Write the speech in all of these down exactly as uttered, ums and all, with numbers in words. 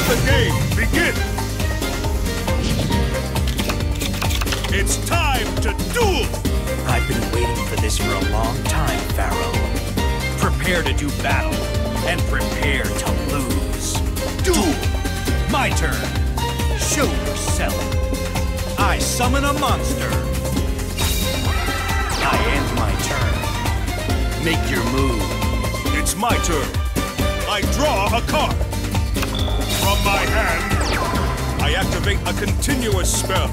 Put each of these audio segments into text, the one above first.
the game begin! It's time to duel! I've been waiting for this for a long time, Pharaoh. Prepare to do battle, and prepare to lose. Duel! My turn. Show yourself. I summon a monster. I end my turn. Make your move. It's my turn. I draw a card. From my hand, I activate a continuous spell.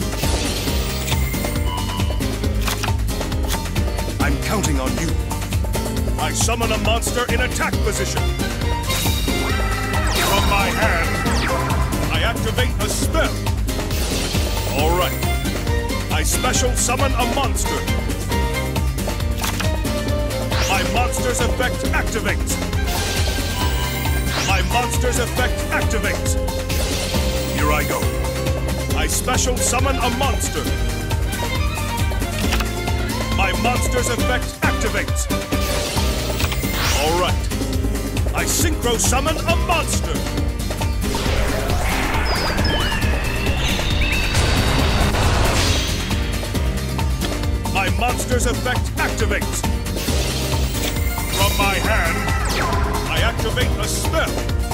I'm counting on you. I summon a monster in attack position. From my hand, I activate a spell. All right. I special summon a monster. My monster's effect activates. My monster's effect activates. Here I go. I special summon a monster. My monster's effect activates. All right. I synchro summon a monster. My monster's effect activates. From my hand, I activate a spell.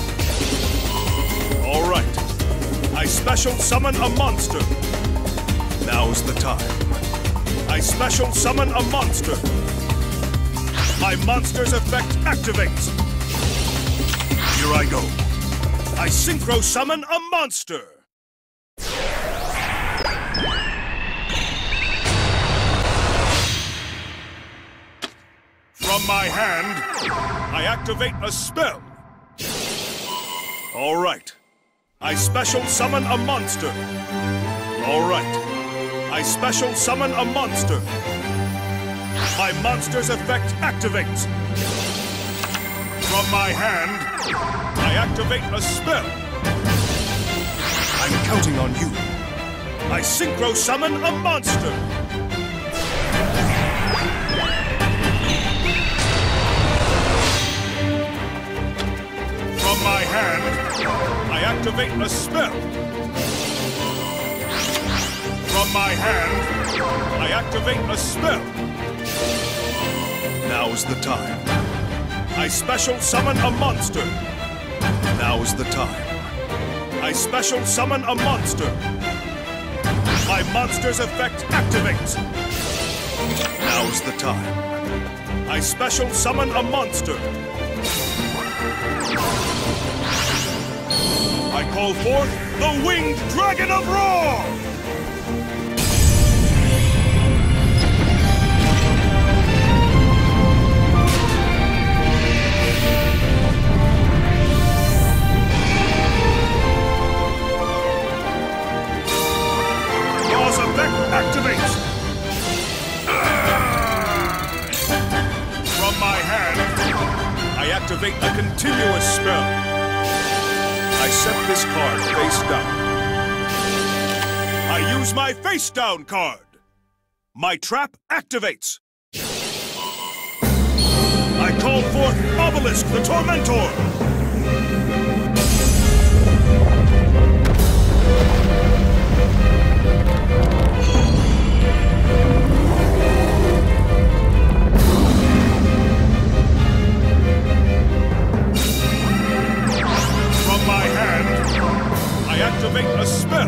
All right. I special summon a monster. Now's the time. I special summon a monster. My monster's effect activates. Here I go. I synchro summon a monster. From my hand, I activate a spell. All right. I special summon a monster. All right. I special summon a monster. My monster's effect activates. From my hand, I activate a spell. I'm counting on you. I synchro summon a monster. From my hand, I activate a spell. From my hand, I activate a spell. Now's the time. I special summon a monster. Now's the time. I special summon a monster. My monster's effect activates. Now's the time. I special summon a monster. I call forth the Winged Dragon of Roar! Law's effect activates! From my hand, I activate a continuous spell. I set this card face down. I use my face down card. My trap activates. I call forth Obelisk the Tormentor. I activate a spell.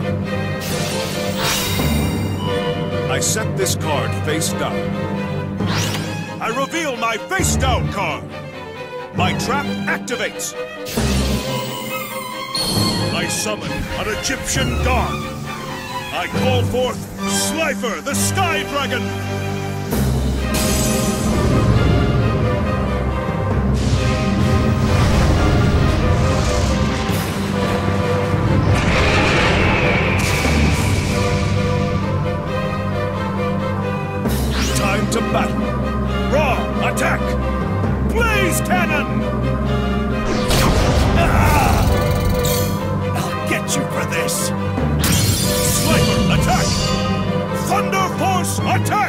I set this card face down. I reveal my face down card. My trap activates. I summon an Egyptian god. I call forth Slifer the Sky Dragon. To battle. Raw, attack! Blaze cannon! Ah! I'll get you for this! Slifer, attack! Thunder Force, attack!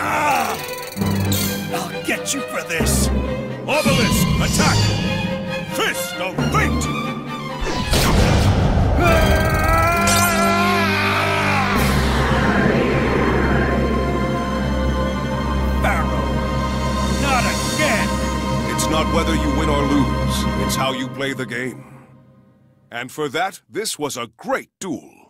Ah! I'll get you for this! Obelisk, attack! Fist of Fate! Pharaoh! Not again! It's not whether you win or lose, it's how you play the game. And for that, this was a great duel.